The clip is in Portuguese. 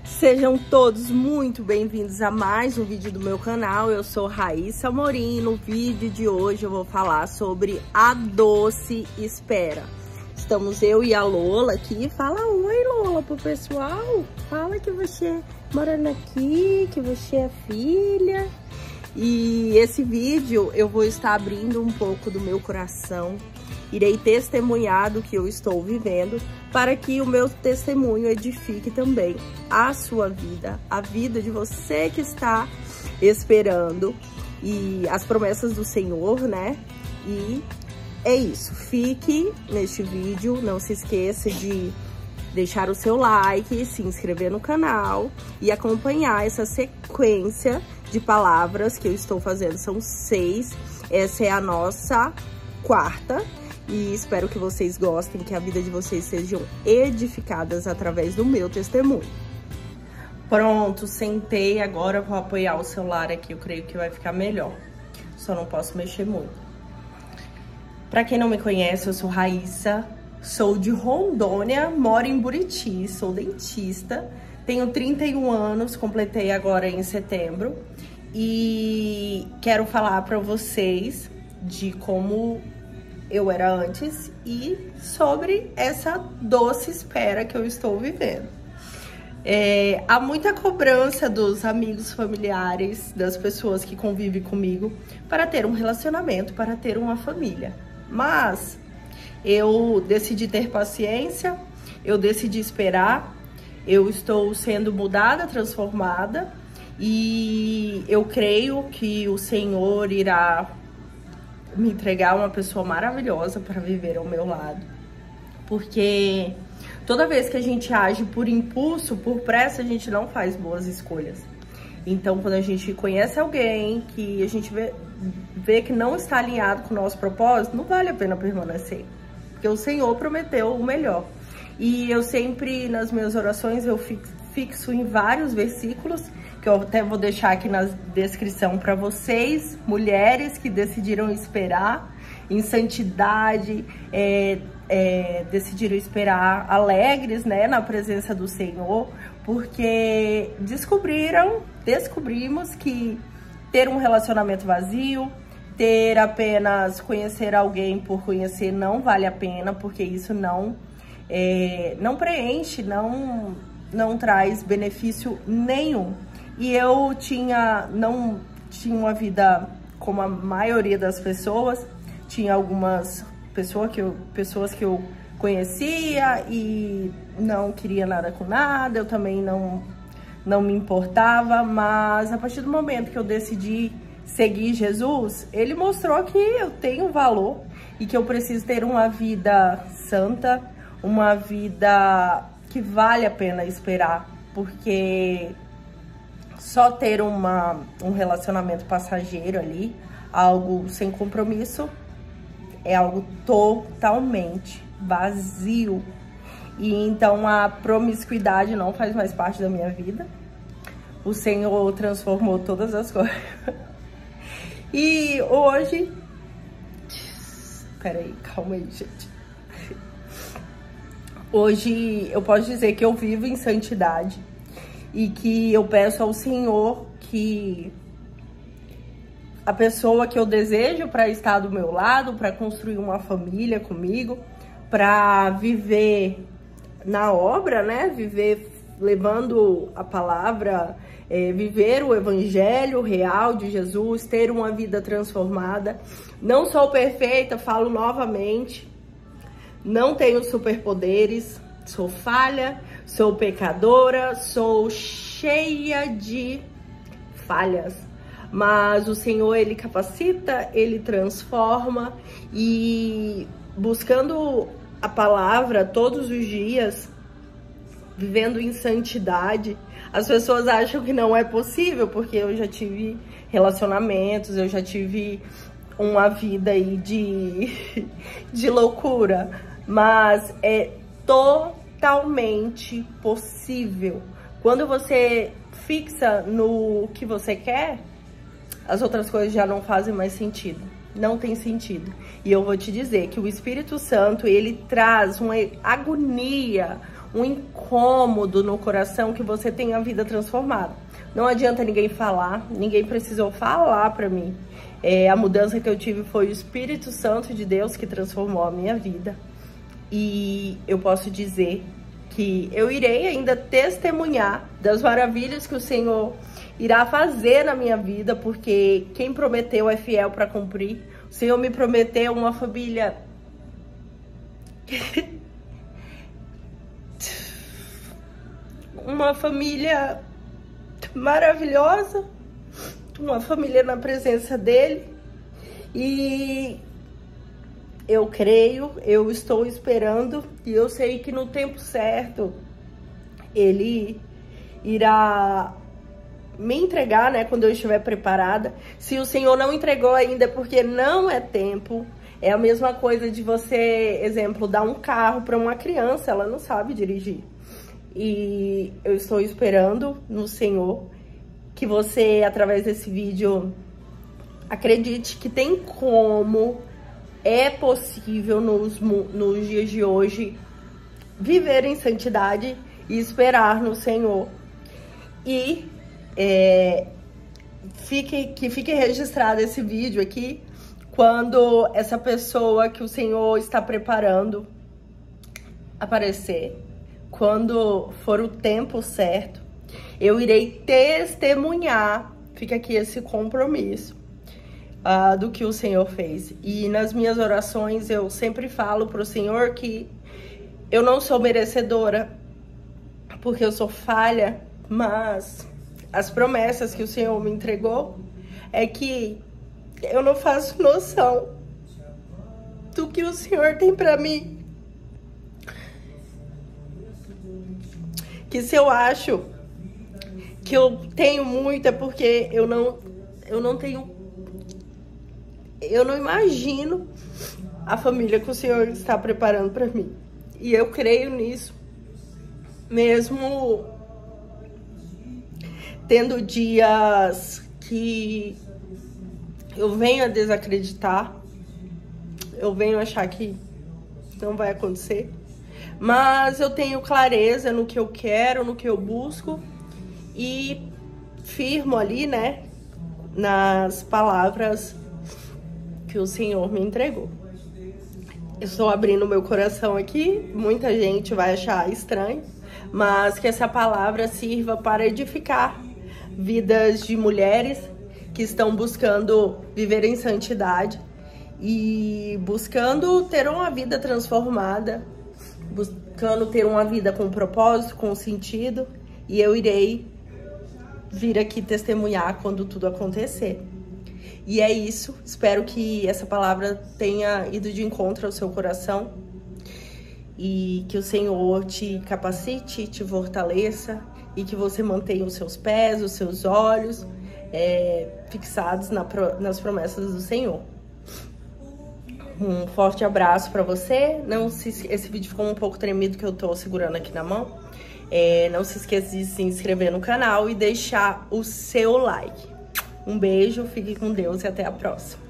Sejam todos muito bem-vindos a mais um vídeo do meu canal. Eu sou Raíssa Amorim e no vídeo de hoje eu vou falar sobre a doce espera. Estamos eu e a Lola aqui. Fala oi, Lola, pro pessoal. Fala que você morando aqui, que você é filha. E esse vídeo eu vou estar abrindo um pouco do meu coração. Irei testemunhar do que eu estou vivendo para que o meu testemunho edifique também a sua vida, a vida de você que está esperando e as promessas do Senhor, né? E é isso, fique neste vídeo, não se esqueça de deixar o seu like, se inscrever no canal e acompanhar essa sequência de palavras que eu estou fazendo. São 6, essa é a nossa quarta. E espero que vocês gostem, que a vida de vocês sejam edificadas através do meu testemunho. Pronto, sentei, agora vou apoiar o celular aqui, eu creio que vai ficar melhor. Só não posso mexer muito. Pra quem não me conhece, eu sou Raíssa, sou de Rondônia, moro em Buriti, sou dentista, tenho 31 anos, completei agora em setembro. E quero falar pra vocês de como eu era antes e sobre essa doce espera que eu estou vivendo. Há muita cobrança dos amigos, familiares, das pessoas que convivem comigo para ter um relacionamento, para ter uma família. Mas eu decidi ter paciência, eu decidi esperar, eu estou sendo mudada, transformada e eu creio que o Senhor irá me entregar uma pessoa maravilhosa para viver ao meu lado. Porque toda vez que a gente age por impulso, por pressa, a gente não faz boas escolhas. Então, quando a gente conhece alguém que a gente vê que não está alinhado com o nosso propósito, não vale a pena permanecer. Porque o Senhor prometeu o melhor. E eu sempre, nas minhas orações, eu fixo em vários versículos, que eu até vou deixar aqui na descrição para vocês, mulheres que decidiram esperar em santidade, decidiram esperar alegres, né, na presença do Senhor, porque descobrimos que ter um relacionamento vazio, ter apenas conhecer alguém por conhecer não vale a pena, porque isso não preenche, não traz benefício nenhum. E eu não tinha uma vida como a maioria das pessoas, tinha algumas pessoas que eu conhecia e não queria nada com nada, eu também não me importava, mas a partir do momento que eu decidi seguir Jesus, ele mostrou que eu tenho valor e que eu preciso ter uma vida santa, uma vida que vale a pena esperar, porque só ter um relacionamento passageiro ali, algo sem compromisso, é algo totalmente vazio. E então a promiscuidade não faz mais parte da minha vida. O Senhor transformou todas as coisas. E hoje... Peraí, calma aí, gente. Hoje eu posso dizer que eu vivo em santidade. E que eu peço ao Senhor que a pessoa que eu desejo para estar do meu lado, para construir uma família comigo, para viver na obra, né? Viver levando a palavra, viver o evangelho real de Jesus, ter uma vida transformada. Não sou perfeita, falo novamente, não tenho superpoderes, sou falha, sou pecadora, sou cheia de falhas, mas o Senhor, Ele capacita, Ele transforma, e buscando a palavra todos os dias, vivendo em santidade, as pessoas acham que não é possível, porque eu já tive relacionamentos, eu já tive uma vida aí de loucura, mas é totalmente possível. Quando você fixa no que você quer, as outras coisas já não fazem mais sentido. Não tem sentido. E eu vou te dizer que o Espírito Santo, ele traz uma agonia, um incômodo no coração que você tem a vida transformada. Não adianta ninguém falar, ninguém precisou falar pra mim. A mudança que eu tive foi o Espírito Santo de Deus que transformou a minha vida. E eu posso dizer que eu irei ainda testemunhar das maravilhas que o Senhor irá fazer na minha vida, porque quem prometeu é fiel para cumprir. O Senhor me prometeu uma família uma família maravilhosa, uma família na presença dele, e eu creio, eu estou esperando, e eu sei que no tempo certo ele irá me entregar, né, quando eu estiver preparada. Se o Senhor não entregou ainda é porque não é tempo. É a mesma coisa de você, exemplo, dar um carro para uma criança, ela não sabe dirigir. E eu estou esperando no Senhor que você, através desse vídeo, acredite que tem como, é possível nos dias de hoje viver em santidade e esperar no Senhor. E que fique registrado esse vídeo aqui, quando essa pessoa que o Senhor está preparando aparecer, quando for o tempo certo, eu irei testemunhar, fica aqui esse compromisso, do que o Senhor fez. E nas minhas orações eu sempre falo para o Senhor que eu não sou merecedora, porque eu sou falha, mas as promessas que o Senhor me entregou é que eu não faço noção do que o Senhor tem para mim. Que se eu acho que eu tenho muito é porque eu não imagino a família que o Senhor está preparando para mim. E eu creio nisso, mesmo tendo dias que eu venho a desacreditar, eu venho achar que não vai acontecer, mas eu tenho clareza no que eu quero, no que eu busco, e firmo ali, né, nas palavras que o Senhor me entregou. Eu estou abrindo meu coração aqui, muita gente vai achar estranho, mas que essa palavra sirva para edificar vidas de mulheres que estão buscando viver em santidade e buscando ter uma vida transformada, buscando ter uma vida com propósito, com sentido, e eu irei vir aqui testemunhar quando tudo acontecer. E é isso, espero que essa palavra tenha ido de encontro ao seu coração e que o Senhor te capacite, te fortaleça e que você mantenha os seus pés, os seus olhos fixados nas promessas do Senhor. Um forte abraço para você. Esse vídeo ficou um pouco tremido que eu tô segurando aqui na mão. Não se esqueça de se inscrever no canal e deixar o seu like. Um beijo, fique com Deus e até a próxima.